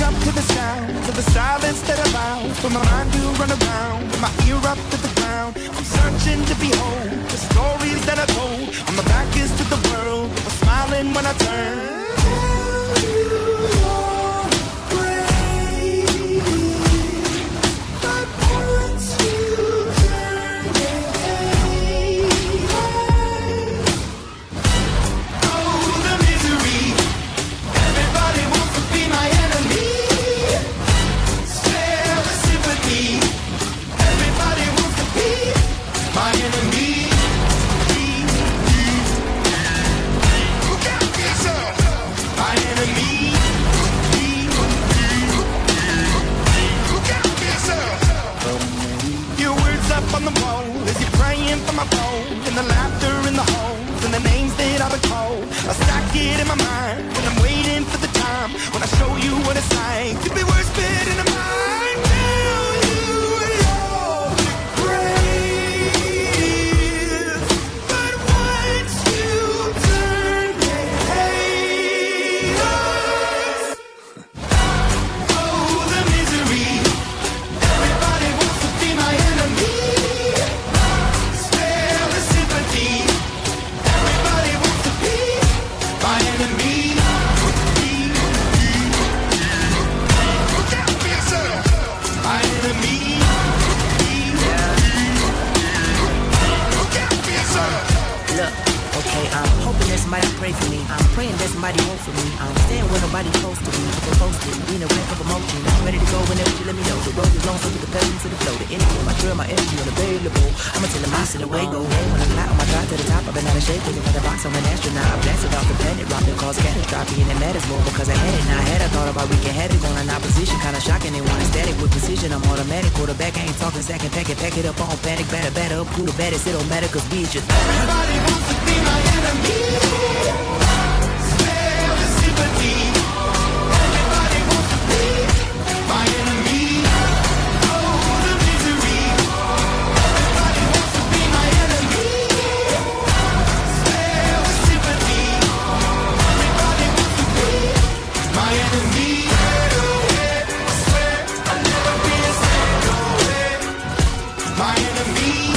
up to the sound of the silence that allows for my mind to run around with my ear up to the ground. I'm searching to behold the stories that I told on the back is to the world. I was smiling when I turned. On the wall, as you're praying for my phone, and the laughter in the halls, and the names that I've been called. I stack it in my mind when I'm waiting for the time when I show you what it's like to be worse fit in a mind. Now you know the grave, but once you turn the haters, oh the misery. Everybody wants to be my enemy. Somebody pray for me. I'm praying that somebody hope for me. I'm staying where nobody close to me. Proposed to being a wreck of emotion. I'm ready to go whenever you let me know. The road is long, so with the pedal to the flow. The energy of my trail, my energy unavailable. I'ma tell them I sit away, go away. When I fly on my drive to the top, I've been out of shape. Looking for the box, I'm an astronaut. I blasted off the planet, rock that caused catastrophe. And it matters more because I had it. Now I had, I thought about wreaking havoc on an opposition. Kinda shocking, they want static with precision. I'm automatic, quarterback, I ain't talking second, pack it up, on panic, batter up, who the baddest, it don't matter, cause we just everybody wants to be my enemy. Spare the sympathy. Everybody wants to be my enemy. Oh, the misery. Everybody wants to be my enemy. Spare the sympathy. Everybody wants to be my enemy. I swear I'll never be a stand away. My enemy.